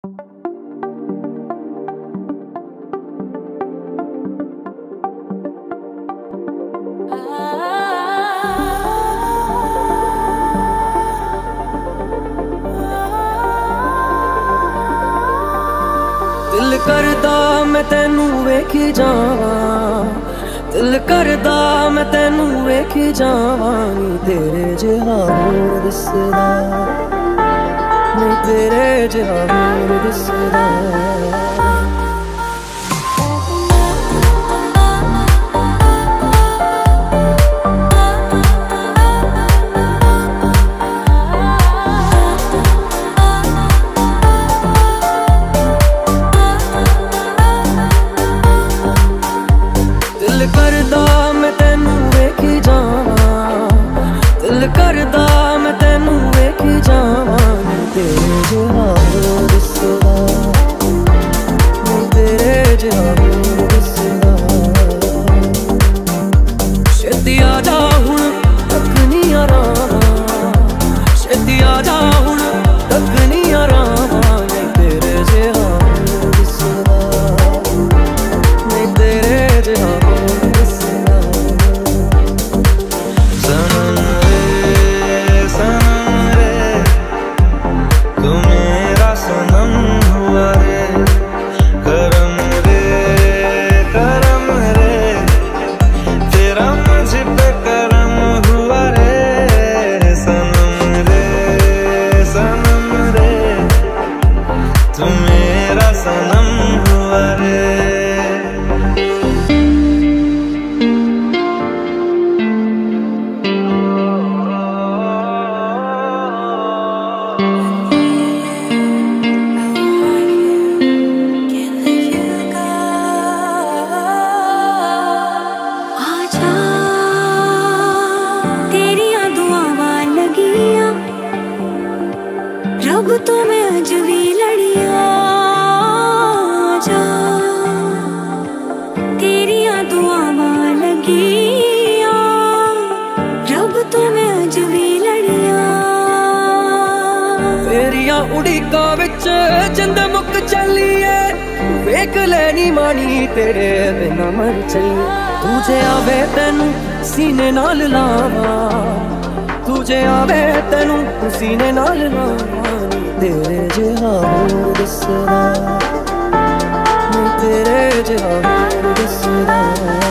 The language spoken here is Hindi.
दिल करदा मैं तेनू वेखी जावां, दिल करदा मैं तेनू वेखी जावां। नी तेरे जिहा होर दिसदा, नी तेरे जिहा होर दिसदा। दिल करदा मैं तेनू वेखी जावां, दिल करदा मैं तेनू वेखी जावां। नी तेरे जिहा होर दिसदा, नी तेरे जिहा होर दिसदा। छेती आजा हुण तकनी आरामां, छेती आजा हुण तकनी आरामां। नी तेरे जिहा होर दिसदा, नी तेरे जिहा रब तो मैं अज भी लड़िया जा, तेरिया दुआवां लगिया। रब तो मैं अज भी लड़िया, तेरिया उड़ीका विच जिंद मुक चलीए। वेख लैनी मानी तेरे बिना मर चली। तुझे आवे तेनू सीने नाल लावां, तुझे आवे तेनू सीने नाल लावां। तेरे जिहा होर दिसदा, नी तेरे जिहा होर दिसदा।